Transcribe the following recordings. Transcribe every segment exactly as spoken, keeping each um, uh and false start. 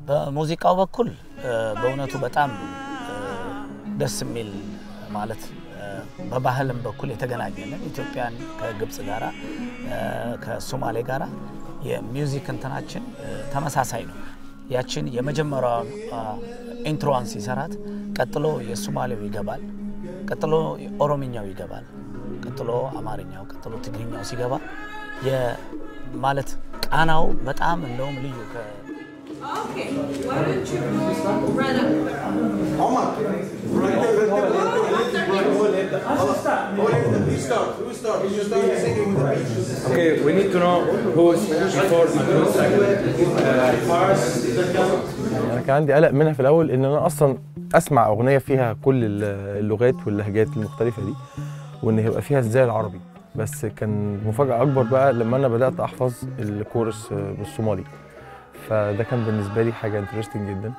በሙዚቃው በኩል በእውነቱ በጣም ደስ የሚል ማለት በባህልም በኩል የተገናኘን ኢትዮጵያን ከግብጽ ጋራ ከሶማሌ ጋራ የሚውዚክ እንትናችን ተመሳሳይ ነው ያችን የመጀመሪያው ኢንትሮዋን ሲሰራት ቀጥሎ የሶማሌው ይገባል ቀጥሎ ኦሮምኛው ይገባል ቀጥሎ አማርኛው ቀጥሎ ትግርኛው ሲገባ የማለት ቃናው በጣም እንደውም ልዩ ከ Okay, why don't you go right up there? Omar, right there. We start, we start, we start singing with the beach. Okay, we need to know who's before and who's second. First, أنا كان عندي قلق منها في الأول إن أنا أصلاً أسمع أغنية فيها كل اللغات واللهجات المختلفة دي وإن هيبقى فيها إزاي العربي بس كان مفاجأة أكبر بقى لما أنا بدأت أحفظ الكورس بالصومالي فده كان بالنسبة لي حاجة interesting جدا.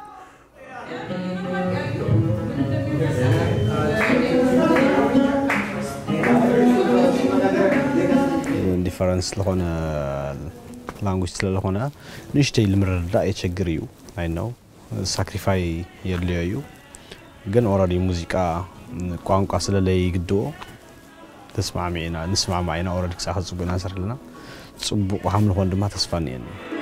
difference لهنا language لهنا نشتي المرة يتشجريو I know sacrifice يليو جن already موسيقى قوان قاسل لي يقدو تسمع معنا نسمع معنا already كساحة زبنا سر لنا صبوا وحمل هون ما تصفاني يعني